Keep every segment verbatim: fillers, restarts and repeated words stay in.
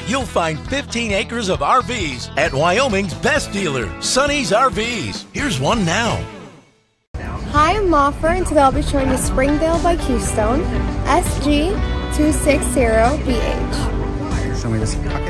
you'll find fifteen acres of R Vs at Wyoming's best dealer, Sonny's R Vs. Here's one now. Hi, I'm Moffer, and today I'll be showing you Springdale by Keystone S G two sixty B H. Show me this pocket.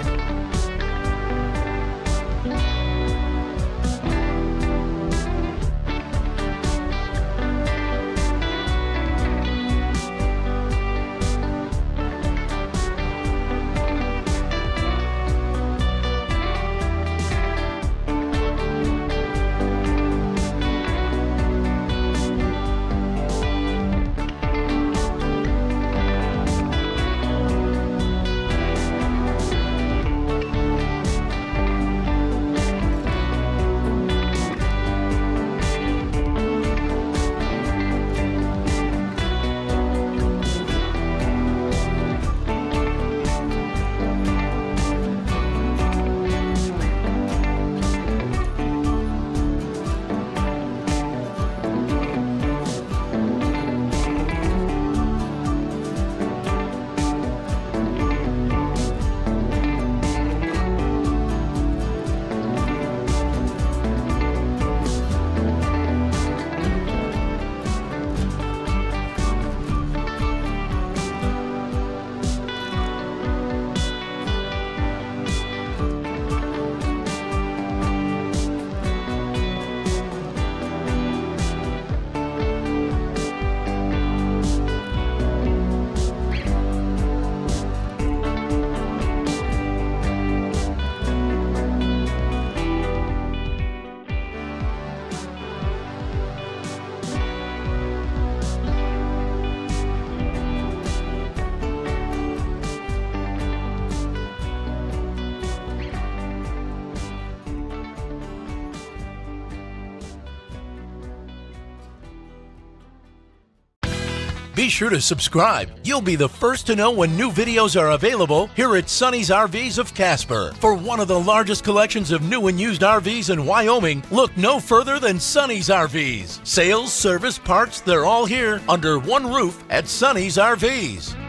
Be sure to subscribe. You'll be the first to know when new videos are available here at Sonny's R Vs of Casper. For one of the largest collections of new and used R Vs in Wyoming, look no further than Sonny's R Vs. Sales, service, parts, they're all here under one roof at Sonny's R Vs.